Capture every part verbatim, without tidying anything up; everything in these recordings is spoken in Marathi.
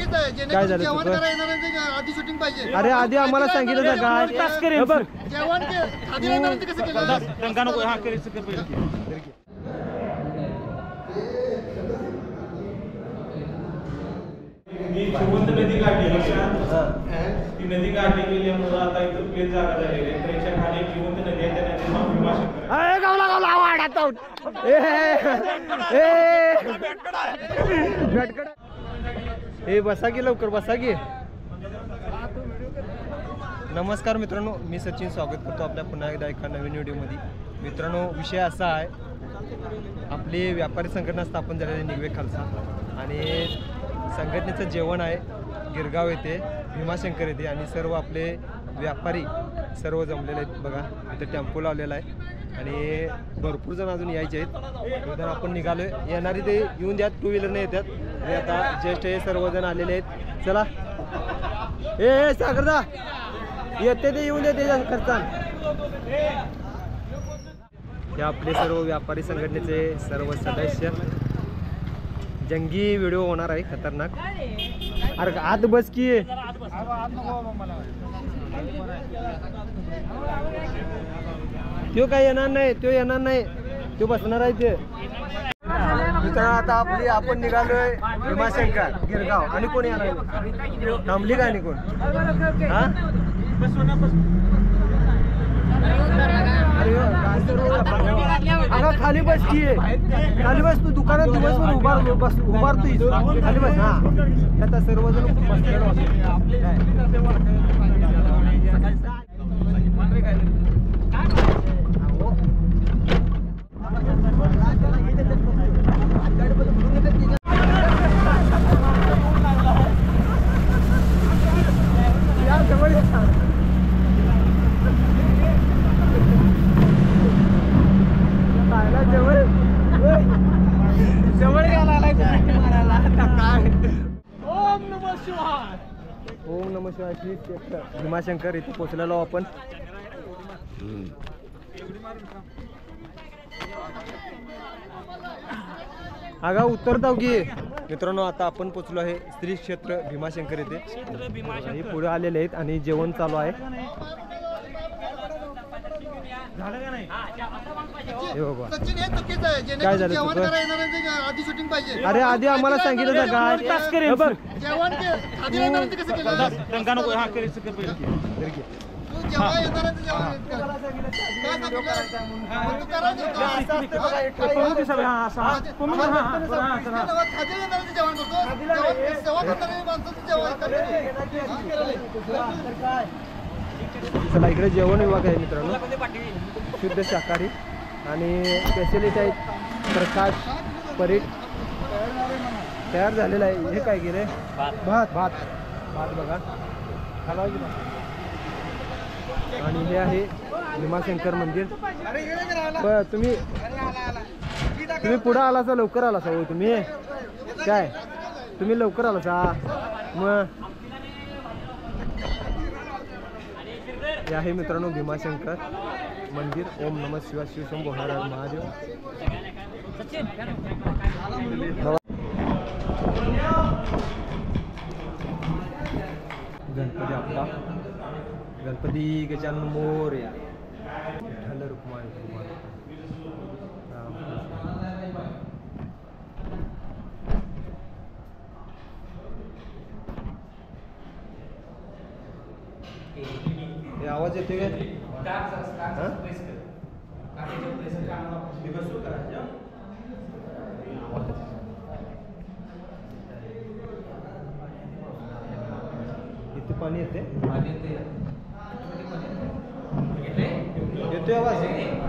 चुकीचं आहे. काय झालं जेवण तुझं? करायला येणाऱ्यांचं आधी शूटिंग पाहिजे. अरे आधी आम्हाला सांगितलं ना काय बघ जेवण के- आधी येणाऱ्यांचं कसं केलं? मी जिवंत नदी काढली ती नदी काढली गेल्यामुळं आता इथं प्लेन जागा झालेली आहे. तर याच्या खाली एक जिवंत नदी आहे, त्या नदीला भीमाशंकर आहे. अरे गावला गावला वाढत आहोत. ए ए भेटकडा ए बसा की लवकर बसा की. नमस्कार मित्रांनो, मी सचिन स्वागत करतो आपल्या पुन्हा एकदा एका नवीन व्हिडिओमध्ये. मित्रांनो, विषय असा आहे, आपली व्यापारी संघटना स्थापन झालेली निगवे खालसा आणि संघटनेचं जेवण आहे गिरगाव येथे भीमाशंकर येथे आणि सर्व आपले व्यापारी सर्व जमलेले आहेत. बघा इथे टेम्पो लावलेला आहे आणि भरपूर जण अजून यायचे आहेत. तर आपण निघालो आहे. येणारी ते येऊन द्या, टू व्हीलरने येतात आणि आता ज्येष्ठ हे सर्वजण आलेले आहेत. चला ए सागरदा येते ते येऊन देते खर्चान. हे आपले सर्व व्यापारी संघटनेचे सर्व सदस्य. जंगी व्हिडिओ होणार आहे खतरनाक. अरे आत बस की. तो काय येणार नाही, तो येणार नाही, तो बसणार आहे ते. मित्रांनो, आता आपली आपण निघालोय भीमाशंकर गिरगाव. आणि कोण येणार थांबली का आणि कोण हा अगं खाली बस की, खाली बस. तू दुकानात दिवसभर उभार बस उभारतो खाली बस. हा आता सर्वजण ओम नमः शिवाय. भीमाशंकर इथे पोचलेलो आपण. अगा उतरताव की. मित्रांनो, आता आपण पोचलो आहे श्री क्षेत्र भीमाशंकर येथे. आणि पुढे आलेले आहेत आणि जेवण चालू आहे. सचिन हे चुकीचं आहे. काय झालं जेवण तुझं? करायला येणाऱ्यांचं आधी शूटिंग पाहिजे. अरे आधी आम्हाला सांगितलं ना काय बघ जेवण के- आधी येणाऱ्यांचं कसं केलं? तू जेव्हा येणाऱ्यांचं जेवण काय सांगितलं? मग तू करायचं का? खाली येणाऱ्यांचं जेवण करतो. जेवण- सेवा करणाऱ्या माणसाचं जेवण करतो. चला इकडे जेवण विभाग आहे मित्रांनो, शुद्ध शाकाहारी आणि स्पेशलिटी आहेत प्रकाश परीट तयार झालेला आहे. हे काय गेले भात भात भात बघा खाला की भात. आणि हे आहे भीमाशंकर मंदिर. बर तुम्ही तुम्ही पुढं आलासा, लवकर आलासा हो तुम्ही. काय तुम्ही लवकर आलासा मग. हे आहे मित्रांनो भीमाशंकर मंदिर. ओम नमः शिवाय. शिवशंभो हर हर महादेव. गणपती आपला गणपती गजानन मोरया. विठ्ठल रुक्माई आवाज येतोय का? इथे पाणी येते येतोय आवाज.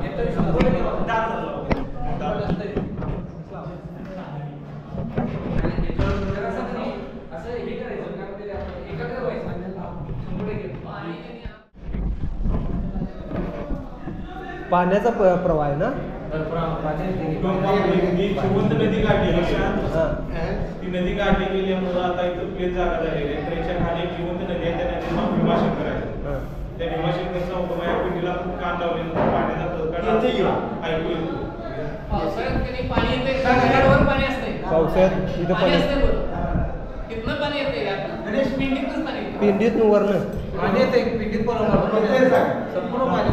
पाण्याचा प्रवाह आहे ना. जिवंत नदी काढली ती नदी काढली गेल्यामुळं आता इथं प्लेन जागा झालेली आहे. तर याच्या खाली एक जिवंत नदी आहे, त्या नदीला भीमाशंकर आहे. त्या भीमाशंकरचा उपमा या पिढीला खूप कान लावलेला पाण्याचा तळकडा ऐकू येतो. पावसाळ्यात पाणी येते, घरावर पाणी असते. पावसाळ्यात इथं पाणी असते. तिथनं पाणी येते. पिंडीत वरनं पाणी येते पिंडीत पण संपूर्ण पाणी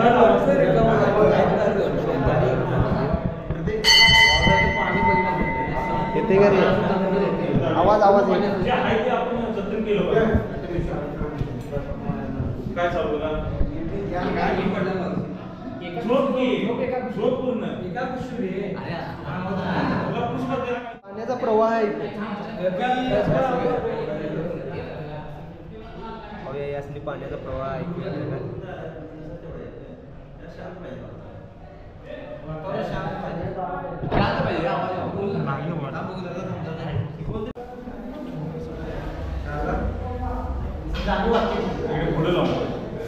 येते का रे आवाज आवाज येते जे आहे ते आपण जतन केलं पाहिजे. काय चालू ना झोप की झोप पूर्ण पाण्याचा प्रवाह आहे इथे. अहो, यासनी पाण्याचा प्रवाह आहे इथे. इकडे पुढे लावतो.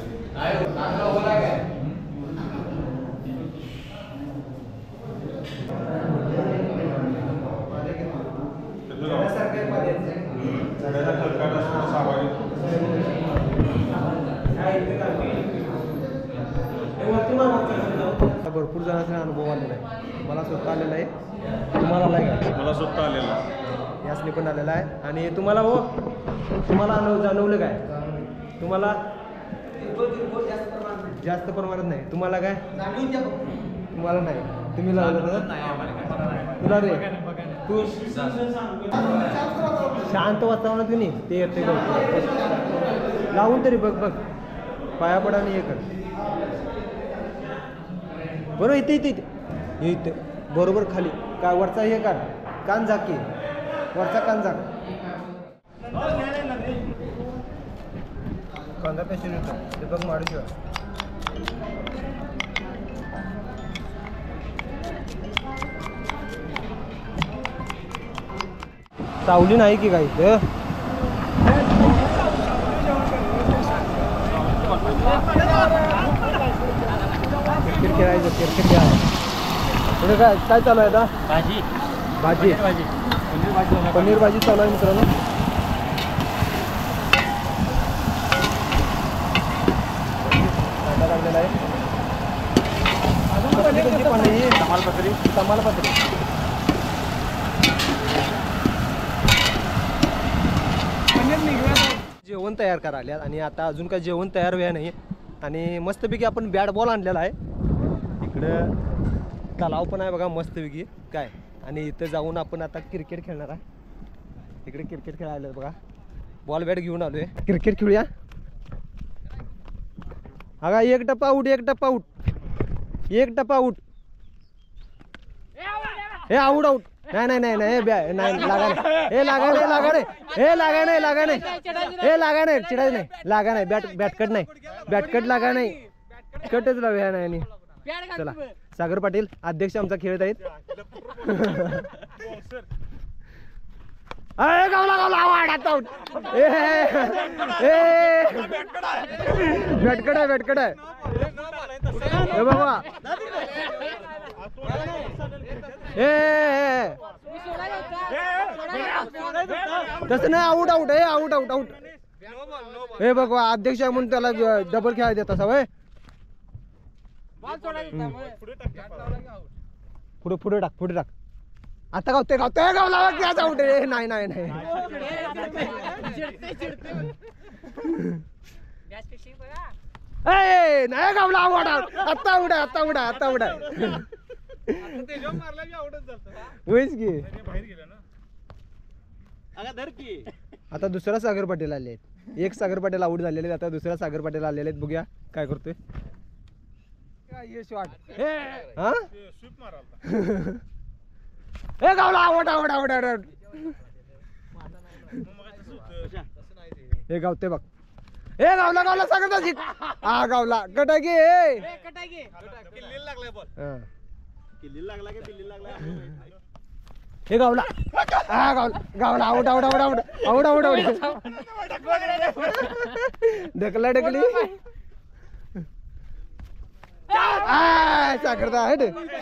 झाडाचा खडकाट असतो स्वाभाविक. भरपूर जणांचा अनुभव आलेला आहे. मला स्वतः आलेला आहे. तुम्हाला आलाय का? मला स्वतः आलेला यासनी पण आलेला आहे. आणि तुम्हाला हो तुम्हाला अनुभव जाणवलं काय? तुम्हाला जास्त प्रमाणात नाही. तुम्हाला काय? तुम्हाला नाही. तुम्ही लावलं तुला रे तू शांत वातावरणात तुम्ही ते येते लावून तरी बघ बघ पाया पडा आणि हे कर बरोबर. इथे इथे इथे इथे बरोबर खाली काय वरचा हे काढ कान झाकी वरचा कान झाक कांदा पेशंट येतो ते बघ मारू सावली नाही की काही तर क्रिकेट खेळायचं क्रिकेट खेळायचं पुढे काय काय चालू आहे आता? भाजी भाजी भाजी पनीर भाजी पनीर भाजी चालू आहे मित्रांनो. कांदा काढलेला आहे. कसली कोणती पाणी ही? तमालपत्री तमालपत्री. जेवण तयार करायला आणि आता अजून काय जेवण तयार व्हाय नाही. आणि मस्तपैकी आपण बॅट बॉल आणलेला आहे. इकडं तलाव पण आहे बघा मस्तपैकी काय. आणि इथं जाऊन आपण आता क्रिकेट खेळणार आहे. इकडे क्रिकेट खेळायला बघा बॉल बॅट घेऊन आलोय. क्रिकेट खेळूया. हा का एक टप्पा आऊट एक टप्पा आऊट एक टप्पा आऊट. हे आऊट आऊट नाही नाही नाही नाही हे नाही लागा नाही हे लागा नाही लागा नाही हे लागा नाही लागा नाही हे लागा नाही चिडायचं नाही लागा नाही बॅट बॅटकट नाही बॅटकट लागा नाही कटच लावूया नाही. आणि चला सागर पाटील अध्यक्ष आमचा खेळत आहेत. गावला गावला आवाज आउट. बॅटकट आहे बॅटकट आहे हे बाबा ए तसं नाही आऊट आऊट हे आऊट आऊट आऊट हे बघ अध्यक्ष आहे म्हणून त्याला डबल खेळायला देत असा वय पुढे पुढे टाक पुढे टाक. आता गावते गावते गावला खेळायचा आऊट रे. नाही नाही नाही ए नाही गावला आऊट आता उडा आता उडा आता उडा होईच की. आता दुसरा सागर पाटील आले आहेत. एक सागर पाटील आऊट झालेले आता दुसरा सागर पाटील आलेले आहेत. बघूया काय करतोय. हा हे गावला आवड आवड आवड आवड हे गावते बघ हे गावला गावला सांगत हा गावला कटाकी हे गावला हा गावला गावला आवड आवड आवड आवड आवड आवड आवड ढकला ढकली साखरदा हेड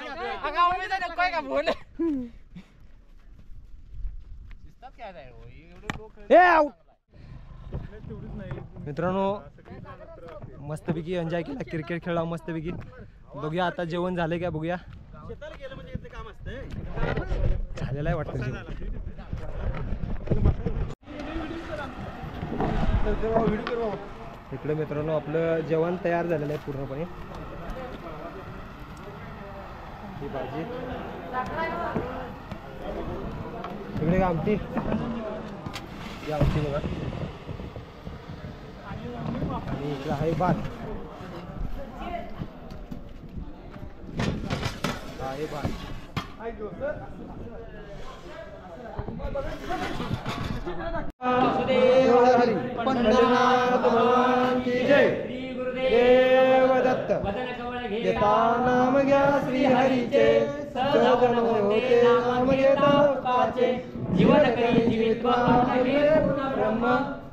मित्रांनो मस्तपैकी एन्जॉय केला क्रिकेट खेळला मस्तपैकी. बघूया आता जेवण झाले का बघूया. झालेलं आहे वाटतं जेवण. इकडे मित्रांनो आपलं जेवण तयार झालेलं आहे पूर्णपणे. ही भाजी इकडे आमटी ही आमटी बघा आणि इकडे आहे भात आहे भात हरी पंढरीनाथ भगवान की जय. देव दत्त घेता नाम घ्या श्री हरीचे सजन होते नाम घेता पाचे जीवन करी जीवित्वा ब्रह्म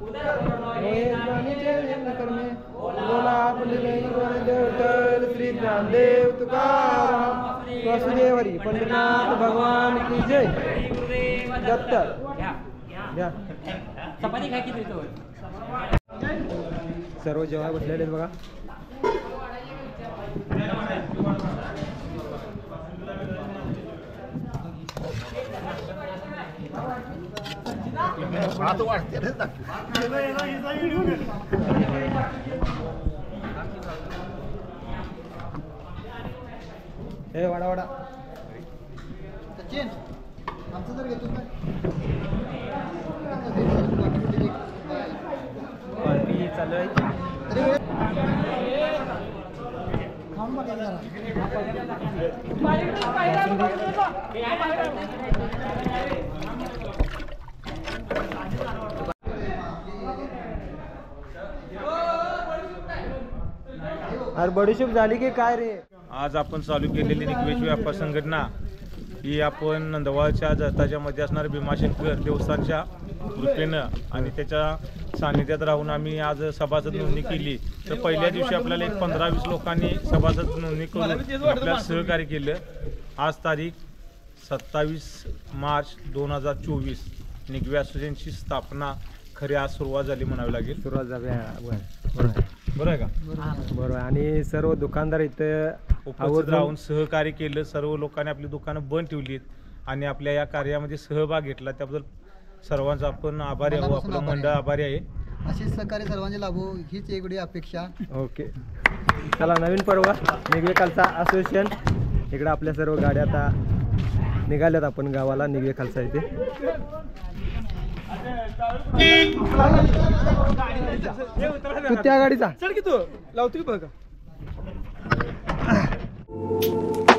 कर्मे बोला पंडित श्री ज्ञानदेव तुकाराम वासुदेव हरी पंढरीनाथ भगवान की जय. दत्त घ्या चपाती काय किती देतो सर्व जेव्हा बसलेले बघा. हे वाडा वाडा सचिन आमचं जर घेतो पार्टी चालू आहे. खाऊन बघा जरा. अरे बडीशेप झाली की काय रे. आज आपण चालू केलेली निकवेश व्यापार संघटना ही आपण नंदवाळच्या जताच्या मध्ये असणाऱ्या भीमाशंकर देवस्थानच्या कृपेनं आणि त्याच्या सानिध्यात राहून आम्ही आज सभासद नोंदणी केली. तर पहिल्या दिवशी आपल्याला एक पंधरा वीस लोकांनी सभासद नोंदणी करून आपल्याला सहकार्य केलं. आज तारीख सत्तावीस मार्च दोन हजार चोवीस निगवे असोसिएशनची स्थापना खरी आज सुरुवात झाली म्हणावी लागेल. सुरुवात झाली बरं आहे का? बरोबर. आणि सर्व दुकानदार इथं उपस्थित राहून सहकार्य केलं. सर्व लोकांनी आपली दुकानं बंद ठेवलीत आणि आपल्या या कार्यामध्ये सहभाग घेतला त्याबद्दल सर्वांचा आपण आभारी आहोत. आपलं मंडळ आभारी आहे. अशीच सहकार्य सर्वांचे लाभो हीच एवढी अपेक्षा. ओके चला नवीन पर्व निगवे खालसा असोसिएशन. इकडे आपल्या सर्व गाड्या आता निघाल्यात आपण गावाला निगवे खालसा इथे. तू त्या गाडीचा चढ की तू लावतो की बघा.